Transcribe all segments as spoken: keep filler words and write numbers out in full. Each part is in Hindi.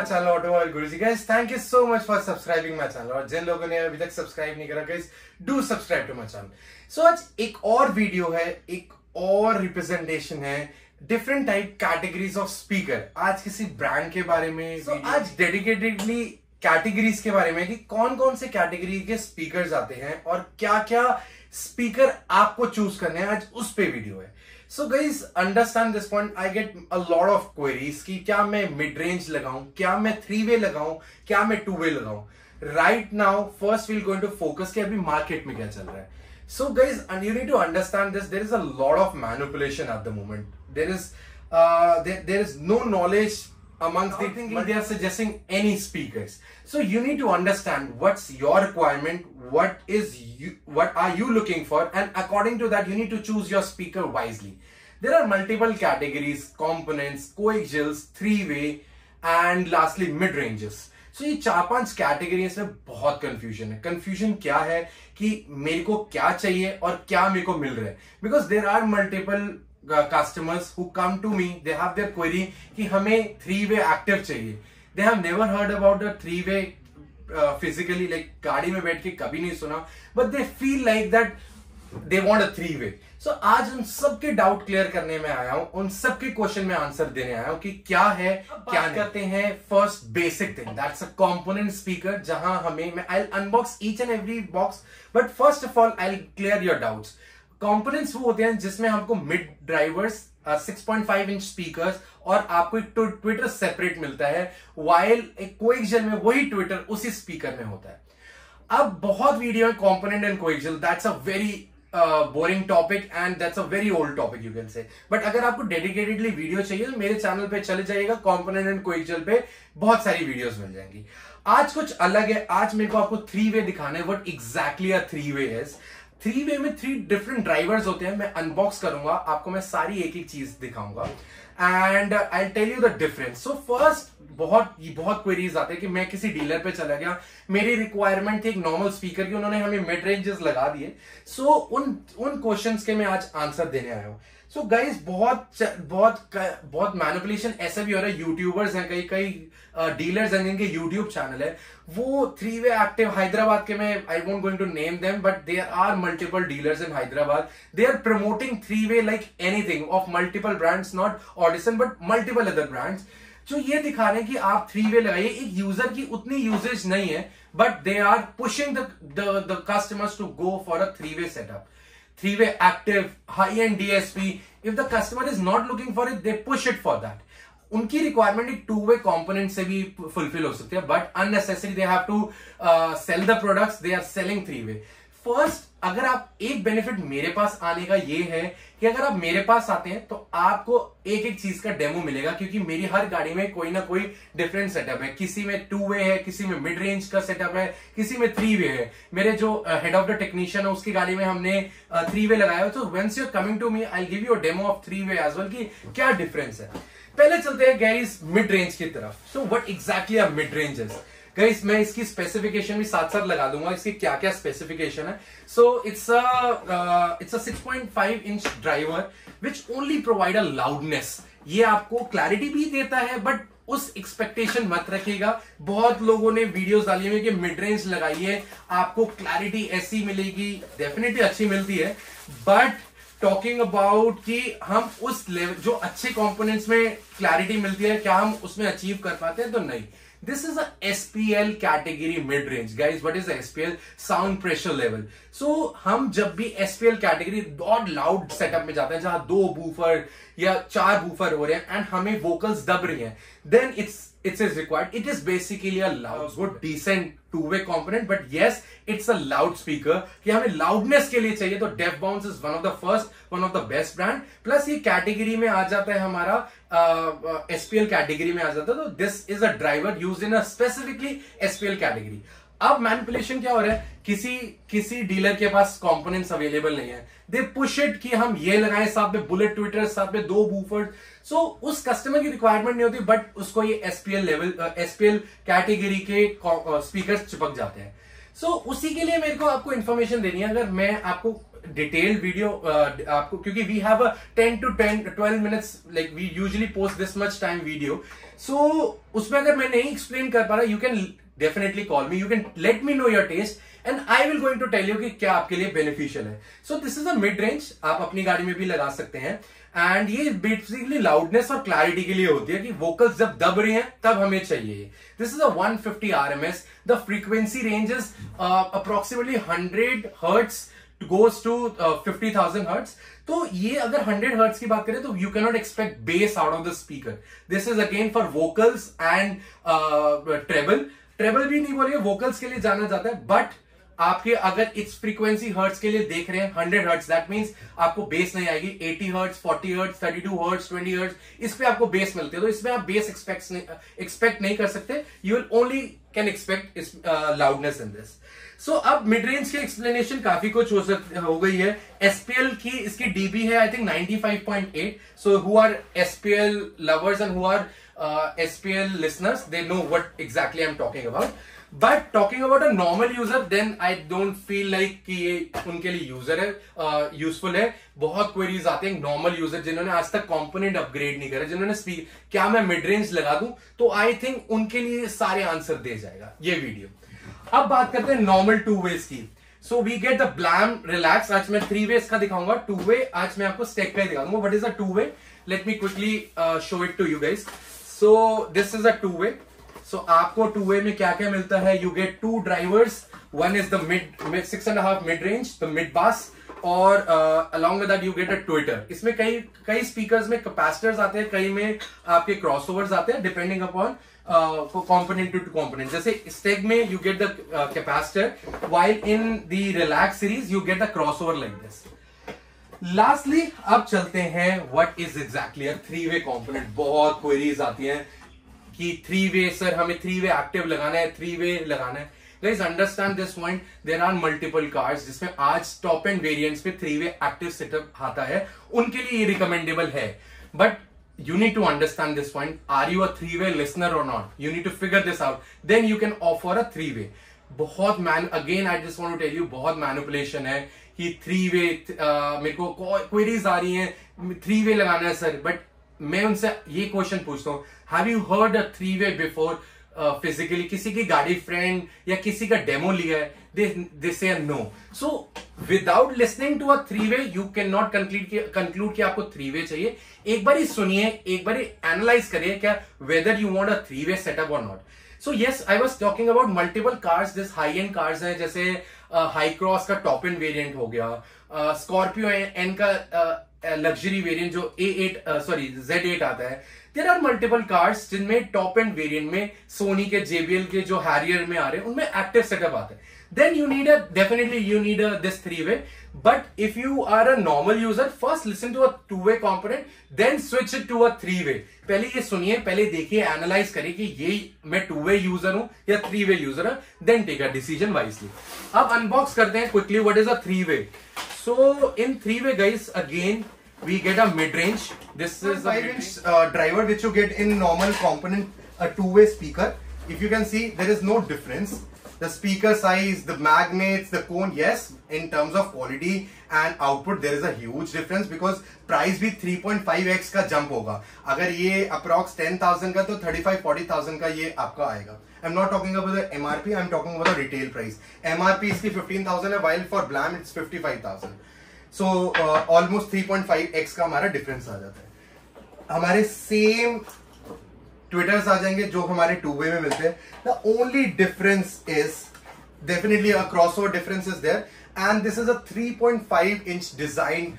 My channel automobile Guruji. Guys thank you so much for subscribing my channel, और जिन लोगों ने अभी तक सब्सक्राइब नहीं करा guys do subscribe to my channel. So आज एक और वीडियो है, एक और रिप्रेजेंटेशन है different type categories of speaker. आज किसी ब्रांड के बारे में, so, आज डेडिकेटेडली कैटेगरीज के बारे में कि कौन कौन से कैटेगरी के स्पीकर्स आते हैं और क्या क्या स्पीकर आपको चूज करने हैं, आज उस पे वीडियो है। So guys understand this point, I get a lot of queries कि क्या मैं मिड रेंज लगाऊं, क्या मैं थ्री वे लगाऊं, क्या मैं टू वे लगाऊं। Right now first we'll going to focus कि अभी मार्केट में क्या चल रहा है। So guys you need to understand this, there is a lot of manipulation at the moment, there is there is no knowledge amongst the thinking they are suggesting any speakers. So you need to understand what's your requirement, what is you, what are you looking for, and according to that you need to choose your speaker wisely. There are multiple categories, components, coaxials, three way and lastly mid ranges. So ये चार पांच कैटेगरी में बहुत कंफ्यूजन है। कंफ्यूजन क्या है कि मेरे को क्या चाहिए और क्या मेरे को मिल रहा है, because there are multiple customers who come to me, they have their query कि हमें थ्री वे एक्टिव चाहिए। they have never heard about the three way uh, physically, like गाड़ी में बैठ के कभी नहीं सुना, but they feel like that they want a three way. so आज उन सबके डाउट क्लियर करने में आया हूं, उन सबके क्वेश्चन में आंसर देने आया हूं कि क्या है क्या करते हैं। First basic thing, that's a component speaker, जहां हमें मैं I unbox each and every box, but first of all I clear your doubts. Components वो होते हैं जिसमें हमको mid drivers, six point five inch speakers और आपको एक ट्विटर सेपरेट मिलता है, वाइल एक कोएक्सियल में वही ट्विटर उसी स्पीकर में होता है। अब बहुत वीडियो है component and coaxial, that's a very boring topic and that's a very old topic you can say. But अगर आपको डेडिकेटेडली वीडियो चाहिए तो मेरे चैनल पे चले जाइएगा, कंपोनेंट एंड कोएक्सियल पे बहुत सारी वीडियोस मिल जाएंगी। आज कुछ अलग है, आज मेरे को आपको थ्री वे दिखाना है, what exactly a three way is. Three way में थ्री डिफरेंट ड्राइवर्स होते हैं, मैं अनबॉक्स करूंगा, आपको मैं सारी एक एक चीज दिखाऊंगा and I tell you the difference. So first बहुत बहुत क्वेरीज आते हैं कि मैं किसी डीलर पे चला गया, मेरी रिक्वायरमेंट थी एक नॉर्मल स्पीकर की, उन्होंने हमें मिड रेंजेस लगा दिए। सो so, उन उन क्वेश्चंस के मैं आज आंसर देने आया हूं। सो so गाइज बहुत बहुत बहुत मैनिपुलेशन ऐसा भी हो रहा है, यूट्यूबर्स हैं, कई कई डीलर्स हैं जिनके यूट्यूब चैनल है, वो थ्री वे एक्टिव हैदराबाद के, मैं I won't going to name them, but there are multiple dealers in Hyderabad, they are promoting three way like anything of multiple brands, not Audison but multiple other brands, जो ये दिखा रहे हैं कि आप थ्री वे लगाइए। एक यूजर की उतनी यूजेज नहीं है, but they are pushing the customers to go for a three way setup, three way active, high end D S P. If the customer is not looking for it, they push it for that. उनकी रिक्वायरमेंट एक टू वे कॉम्पोनेंट से भी फुलफिल हो सकती है, but unnecessary they have to sell the products, they are selling three way. First, अगर आप एक बेनिफिट मेरे पास आने का ये है कि अगर आप मेरे पास आते हैं तो आपको एक एक चीज का डेमो मिलेगा, क्योंकि मेरी हर गाड़ी में कोई ना कोई डिफरेंट सेटअप है। किसी में टू वे है, किसी में मिड रेंज का सेटअप है, किसी में थ्री वे है। मेरे जो हेड ऑफ द टेक्नीशियन है उसकी गाड़ी में हमने थ्री वे लगाया, तो whence you are coming to me I give you a demo of three way as well कि क्या डिफरेंस है। पहले चलते हैं गाइस मिड रेंज की तरफ। So what exactly are mid ranges guys, मैं इसकी स्पेसिफिकेशन भी साथ साथ लगा दूंगा, इसकी क्या क्या स्पेसिफिकेशन है। So it's a it's a six point five inch driver which only provide a loudness. ये आपको क्लैरिटी भी देता है, बट उस एक्सपेक्टेशन मत रखिएगा। बहुत लोगों ने वीडियोस डाली हुई कि मिड रेंज लगाइए आपको क्लैरिटी ऐसी मिलेगी, डेफिनेटली अच्छी मिलती है, बट टॉकिंग अबाउट कि हम उस लेवल जो अच्छे कंपोनेंट्स में क्लैरिटी मिलती है, क्या हम उसमें अचीव कर पाते हैं, तो नहीं। This is a S P L category mid range, guys. What is the S P L? Sound pressure level. So हम जब भी S P L category बहुत loud setup में जाते हैं, जहां दो बूफर या चार बूफर हो रहे हैं एंड हमें vocals दब रही हैं, then it's it is required. It is basically a loud, good, decent two-way component, but yes, it's a loudspeaker. कि हमें loudness के लिए चाहिए तो Def Bounce is one of the first, one of the best brand. Plus ये category में आ जाता है हमारा uh, uh, S P L category में आ जाता है, तो this is a driver used in a specifically S P L category. अब मैनिपुलेशन क्या हो रहा है, किसी किसी डीलर के पास कंपोनेंट्स अवेलेबल नहीं है, दे पुश इट कि हम ये लगाएं, साथ में बुलेट ट्विटर, साथ में दो बूफर। सो उस कस्टमर की रिक्वायरमेंट नहीं होती, बट उसको ये एसपीएल लेवल एसपीएल कैटेगरी के स्पीकर चिपक जाते हैं। सो so, उसी के लिए मेरे को आपको इन्फॉर्मेशन देनी है। अगर मैं आपको डिटेल्ड वीडियो आपको, क्योंकि we have a ten to ten twelve minutes, like we usually post this much time video, so उसमें अगर मैं नहीं एक्सप्लेन कर पा रहा, you can definitely call me, you can let me know your taste and I will going to tell you कि क्या आपके लिए बेनिफिशियल है. So this is a mid range, आप अपनी गाड़ी में भी लगा सकते हैं. एंड ये बेसिकली लाउडनेस और क्लैरिटी के लिए होती है कि वोकल्स जब दब रही हैं तब हमें चाहिए. This is a one fifty RMS. The frequency range is approximately hundred hertz goes to uh, fifty thousand hertz. तो ये अगर हंड्रेड हर्ट्ज की बात करें तो you can not expect bass out of the speaker. This is again for vocals and treble. Treble भी नहीं बोलिए, वोकल्स के लिए जाना जाता है. बट आपके अगर इस फ्रीक्वेंसी हर्ट्ज के लिए देख रहे हैं हंड्रेड हर्ट्ज, दैट मींस आपको बेस नहीं आएगी. Eighty hertz, forty hertz, thirty two hertz, twenty hertz, इस पे आपको बेस मिलते हैं. तो इसमें आप बेस एक्सपेक्ट नहीं एक्सपेक्ट नहीं कर सकते. You will only can expect इस लाउडनेस इन दिस. सो अब मिड रेंज की एक्सप्लेनेशन काफी कुछ हो सक हो गई है. एसपीएल की इसकी डीबी है I think ninety five point eight. So who are SPL lovers and who are SPL listeners, they know what exactly I am talking about. But talking about a normal user, then I don't feel like कि ये उनके लिए यूजर है, यूजफुल uh, है. बहुत क्वेरीज आते हैं नॉर्मल यूजर जिन्होंने आज तक कंपोनेंट अपग्रेड नहीं करा, जिन्होंने स्पीक क्या मैं मिड रेंज लगा दूं, तो आई थिंक उनके लिए सारे आंसर दे जाएगा ये वीडियो. अब बात करते हैं नॉर्मल टू वेज की. So we get the blame relax. आज मैं थ्री वेज का दिखाऊंगा, टू वे आज मैं आपको स्टेक का ही दिखाऊंगा. What is a two way? Let me quickly show it to you guys. So this is a two way. सो आपको टू वे में क्या क्या मिलता है? You get two drivers. One is the mid six and half mid range, the mid bass, और along with that you get a tweeter. इसमें कई कई स्पीकर्स में कैपेसिटर्स आते हैं, कई में आपके क्रॉसओवर्स आते हैं, depending upon component to component. जैसे स्टेग में you get the uh, capacitor, while in the relax series you get the crossover like this. Lastly, अब चलते हैं what is exactly a three way component. बहुत queries आती हैं कि three way सर हमें three way active लगाना है, three way लगाना है. Guys, understand this point. There are multiple cars जिसमें आज top end variants पे three way active setup आता है, उनके लिए ये recommendable है. But you need to understand this point. Are you a three way listener or not? You need to figure this out. Then you can offer a three way. बहुत man again I just want to tell you, बहुत manipulation है कि three way uh, मेरे को queries आ रही हैं three way लगाना है सर. बट मैं उनसे ये क्वेश्चन पूछता हूँ, have you heard a three way before physically? किसी की गाड़ी फ्रेंड या किसी का डेमो लिया है? They they say no. So without listening to a three way you can not conclude conclude कि आपको थ्री वे चाहिए. एक बार ही सुनिए, एक बार ही एनालाइज करिए क्या whether you want a three way setup और not. So yes, I was talking about multiple cars. This high end cars हैं, जैसे हाई uh, क्रॉस का टॉप एंड वेरिएंट हो गया, स्कॉर्पियो uh, एन का लग्जरी uh, वेरिएंट जो A eight sorry Z eight आता है. देयर आर मल्टीपल कार्स जिनमें टॉप एंड वेरिएंट में सोनी के, जेबीएल के जो हैरियर में आ रहे हैं उनमें एक्टिव सेटअप आता है. Then you need a definitely you need a this three way. But if you are a normal user, first listen to a two way component, then switch it to a three way. पहले ये सुनिए, पहले देखिए, एनालाइज करिए कि ये मैं टू वे यूजर हूं या थ्री वे यूजर हूं, then take a decision wisely. अब अनबॉक्स करते हैं quickly what is a three way. So in three way guys, again we get a mid range. This is a five inch uh, driver which you get in normal component, a two way speaker. If you can see, there is no difference. The speaker size, the magnets, the cone, yes, in terms of quality and output there is a huge difference because price भी three point five x का jump होगा. अगर ये approx ten thousand का तो thirty-five forty thousand का ये आपका आएगा. I'm not talking about the M R P, I'm talking about the retail price. M R P इसकी fifteen thousand है, while for Blam it's fifty-five thousand. So uh, almost three point five x का हमारा difference आ जाता है. हमारे same ट्विटर्स आ जाएंगे जो हमारे टू वे में मिलते हैं. The only difference is definitely a crossover difference is there, and this is a three point five inch design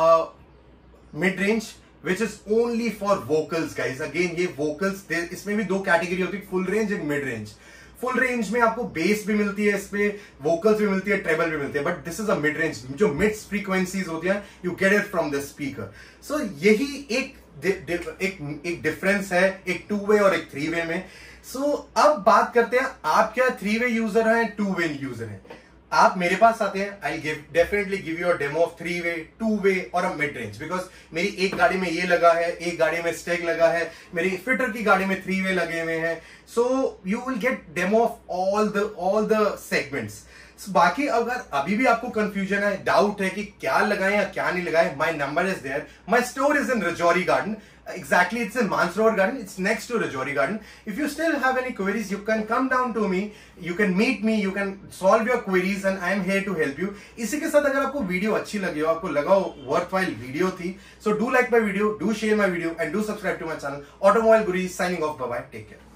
mid range which is only for vocals guys. Again ये वोकल्स, इसमें भी दो कैटेगरी होती है, full range and mid range. Full range में आपको बेस भी मिलती है, इस पे वोकल्स भी मिलती है, ट्रेबल भी मिलती है, but this is a mid range. जो मिड फ्रीक्वेंसीज होती है you get it from the speaker. So यही एक एक एक डिफरेंस है एक टू वे और एक थ्री वे में. सो so, अब बात करते हैं आप क्या थ्री वे यूजर हैं, टू वे यूजर हैं. आप मेरे पास आते हैं, I give definitely give you a demo of three way, two way और अ मिड रेंज, बिकॉज मेरी एक गाड़ी में ये लगा है, एक गाड़ी में स्टेक लगा है, मेरी फिटर की गाड़ी में थ्री वे लगे हुए हैं. So you will get demo of all the all the segments. बाकी अगर अभी भी आपको कंफ्यूजन है, डाउट है कि क्या लगाएं या क्या नहीं लगाएं, my number is there. My store is in Rajouri Garden. Exactly, it's in Mansarovar Garden. It's next to Rajori Garden. If you still have any queries, you can come down to me. You can meet me. You can solve your queries, and I am here to help you. इसी के साथ अगर आपको वीडियो अच्छी लगी हो, आपको लगा हो worthwhile वीडियो थी, so do like my video, do share my video, and do subscribe to my channel. Automobile Gurus signing off. Bye bye. Take care.